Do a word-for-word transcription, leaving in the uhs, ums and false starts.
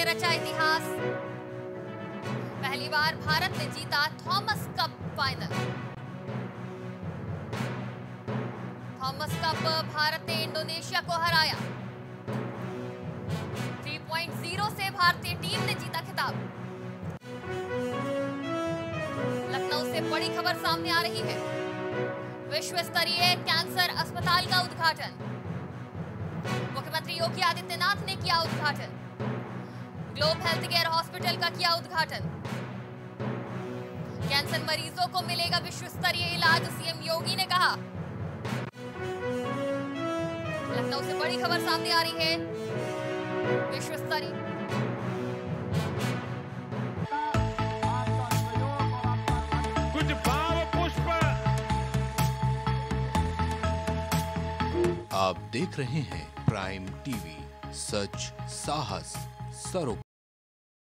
रचा इतिहास। पहली बार भारत ने जीता Thomas Cup final. Thomas Cup Bharat ने इंडोनेशिया को हराया। थ्री पॉइंट ज़ीरो से भारतीय टीम ने जीता खिताब। लखनऊ से बड़ी खबर सामने आ रही है। विश्व स्तरीय कैंसर अस्पताल का उद्घाटन। मुख्यमंत्री योगी आदित्यनाथ ने किया उद्घाटन। ग्लोब हेल्थ केयर हॉस्पिटल का किया उद्घाटन। कैंसर मरीजों को मिलेगा विश्व स्तरीय इलाज, सीएम योगी ने कहा। लखनऊ से बड़ी खबर सामने आ रही है। विश्व स्तरीय कुछ भाव पुष्प। आप देख रहे हैं प्राइम टीवी, सच साहस सरोकार।